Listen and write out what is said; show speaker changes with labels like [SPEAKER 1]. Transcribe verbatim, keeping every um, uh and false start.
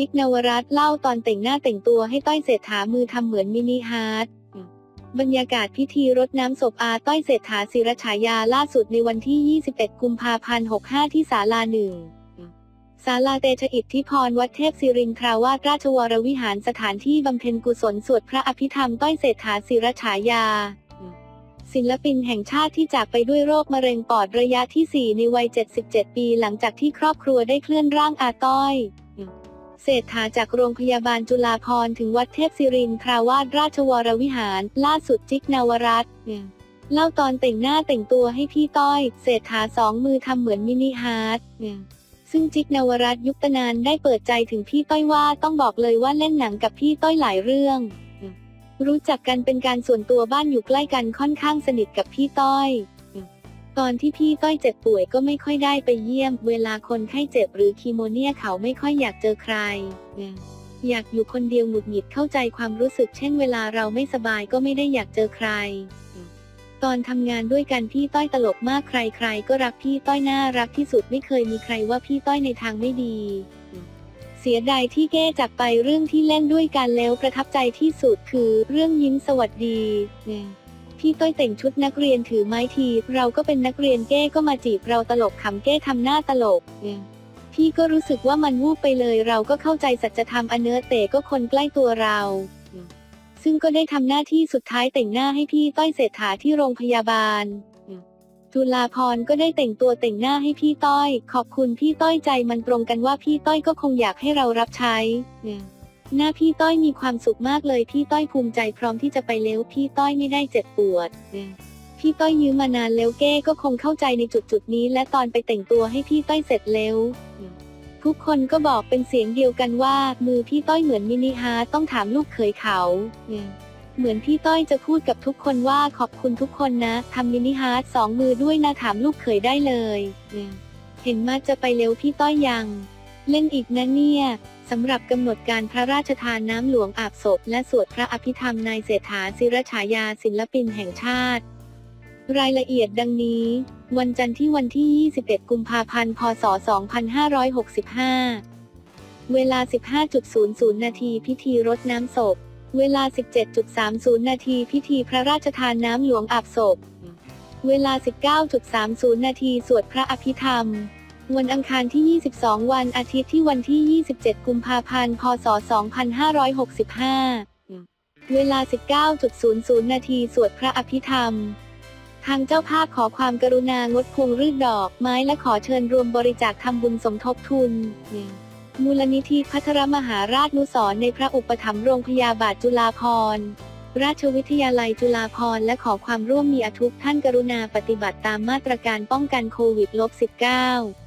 [SPEAKER 1] จิ๊ก นวรัตน์เล่าตอนแต่งหน้าแต่งตัวให้ต้อยเศรษฐามือทำเหมือนมินิฮาร์ทบรรยากาศพิธีรดน้ำศพอาต้อยเศรษฐาศิรฉายาล่าสุดในวันที่ ยี่สิบเอ็ด กุมภาพันธ์ หกห้า ที่ศาลาหนึ่งศาลาเตชะอิทธิพรวัดเทพศิรินทราวาสราชวรวิหารสถานที่บำเพ็ญกุศลสวดพระอภิธรรมต้อยเศรษฐาศิรฉายาศิลปินแห่งชาติที่จากไปด้วยโรคมะเร็งปอดระยะที่ สี่ ในวัย เจ็ดสิบเจ็ด ปีหลังจากที่ครอบครัวได้เคลื่อนร่างอาต้อยเศรษฐาจากโรงพยาบาลจุฬาภรณ์ถึงวัดเทพศิรินทราวาสราชวรวิหารล่าสุดจิ๊ก นวรัตน์เล่าตอนแต่งหน้าแต่งตัวให้พี่ต้อยเศรษฐาสองมือทำเหมือนมินิฮาร์ทซึ่งจิ๊ก นวรัตน์ยุคตนานได้เปิดใจถึงพี่ต้อยว่าต้องบอกเลยว่าเล่นหนังกับพี่ต้อยหลายเรื่องรู้จักกันเป็นการส่วนตัวบ้านอยู่ใกล้กันค่อนข้างสนิทกับพี่ต้อยตอนที่พี่ต้อยเจ็บป่วยก็ไม่ค่อยได้ไปเยี่ยมเวลาคนไข้เจ็บหรือคีโมเนียเขาไม่ค่อยอยากเจอใครอยากอยู่คนเดียวหงุดหงิดเข้าใจความรู้สึกเช่นเวลาเราไม่สบายก็ไม่ได้อยากเจอใครตอนทำงานด้วยกันพี่ต้อยตลกมากใครๆก็รักพี่ต้อยน่ารักที่สุดไม่เคยมีใครว่าพี่ต้อยในทางไม่ดีเสียดายที่แก้จากไปเรื่องที่เล่นด้วยกันแล้วประทับใจที่สุดคือเรื่องยิ้มสวัสดีพี่ต้อยแต่งชุดนักเรียนถือไม้ทีเราก็เป็นนักเรียนแก้ก็มาจีบเราตลกขำแก้ทำหน้าตลกพี่ก็รู้สึกว่ามันวูบไปเลยเราก็เข้าใจสัจธรรมอเนอเตก็คนใกล้ตัวเราซึ่งก็ได้ทำหน้าที่สุดท้ายแต่งหน้าให้พี่ต้อยเศรษฐาที่โรงพยาบาลจุฬาภรณ์ก็ได้แต่งตัวแต่งหน้าให้พี่ต้อยขอบคุณพี่ต้อยใจมันตรงกันว่าพี่ต้อยก็คงอยากให้เรารับใช้หน้าพี่ต้อยมีความสุขมากเลยพี่ต้อยภูมิใจพร้อมที่จะไปแล้วพี่ต้อยไม่ได้เจ็บปวดพี่ต้อยยืมมานานแล้วแก้ก็คงเข้าใจในจุดจุดนี้และตอนไปแต่งตัวให้พี่ต้อยเสร็จแล้วทุกคนก็บอกเป็นเสียงเดียวกันว่ามือพี่ต้อยเหมือนมินิฮาร์ทต้องถามลูกเขยเขาเหมือนพี่ต้อยจะพูดกับทุกคนว่าขอบคุณทุกคนนะทำมินิฮาร์ทสองมือด้วยนะถามลูกเขยได้เลยเห็นมาจะไปเร็วพี่ต้อยยังเล่นอีกนะเนี่ยสำหรับกำหนดการพระราชทานน้ำหลวงอาบศพและสวดพระอภิธรรมนายเศรษฐาศิรฉายาศิลปินแห่งชาติรายละเอียดดังนี้วันจันทร์ที่วันที่ ยี่สิบเอ็ด กุมภาพันธ์ พ.ศ. สองพันห้าร้อยหกสิบห้า เวลา สิบห้านาฬิกา นาทีพิธีรดน้ำศพเวลา สิบเจ็ดนาฬิกา นาทีพิธีพระราชทานน้ำหลวงอาบศพเวลา สิบเก้านาฬิกา นาทีสวดพระอภิธรรมวันอังคารที่ ยี่สิบสอง วันอาทิตย์ที่วันที่ ยี่สิบเจ็ด กุมภาพันธ์ พ.ศ. สองพันห้าร้อยหกสิบห้า เวลา สิบเก้านาฬิกา นาทีสวดพระอภิธรรมทางเจ้าภาพขอความกรุณางดพวงฤกษ์ดอกไม้และขอเชิญรวมบริจาคทำบุญสมทบทุนมูลนิธิภัทรมหาราชนุสรณ์ในพระอุปถัมภ์โรงพยาบาลจุฬาภรณ์ราชวิทยาลัยจุฬาภรณ์และขอความร่วมมือทุกท่านกรุณาปฏิบัติตามมาตรการป้องกันโควิด สิบเก้า